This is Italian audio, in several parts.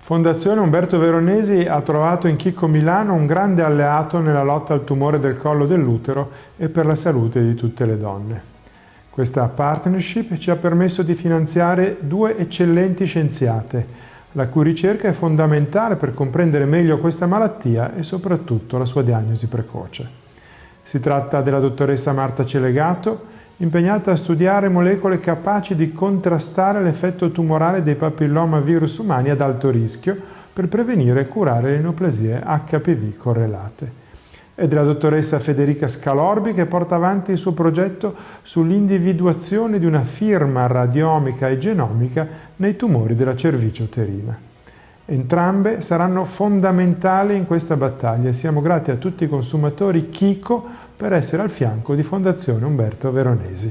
Fondazione Umberto Veronesi ha trovato in Chicco Milano un grande alleato nella lotta al tumore del collo dell'utero e per la salute di tutte le donne. Questa partnership ci ha permesso di finanziare 2 eccellenti scienziate, la cui ricerca è fondamentale per comprendere meglio questa malattia e soprattutto la sua diagnosi precoce. Si tratta della dottoressa Marta Celegato, impegnata a studiare molecole capaci di contrastare l'effetto tumorale dei papillomavirus umani ad alto rischio per prevenire e curare le neoplasie HPV correlate. E della dottoressa Federica Scalorbi, che porta avanti il suo progetto sull'individuazione di una firma radiomica e genomica nei tumori della cervice uterina. Entrambe saranno fondamentali in questa battaglia e siamo grati a tutti i consumatori Chicco per essere al fianco di Fondazione Umberto Veronesi.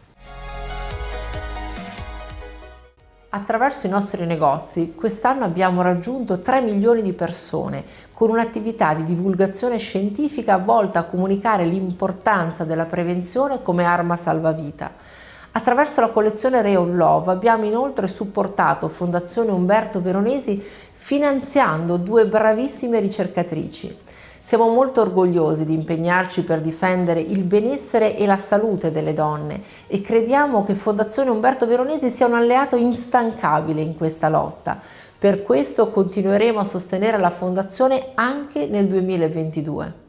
Attraverso i nostri negozi quest'anno abbiamo raggiunto 3 milioni di persone con un'attività di divulgazione scientifica volta a comunicare l'importanza della prevenzione come arma salvavita. Attraverso la collezione Ray of Love abbiamo inoltre supportato Fondazione Umberto Veronesi finanziando 2 bravissime ricercatrici. Siamo molto orgogliosi di impegnarci per difendere il benessere e la salute delle donne e crediamo che Fondazione Umberto Veronesi sia un alleato instancabile in questa lotta. Per questo continueremo a sostenere la Fondazione anche nel 2022.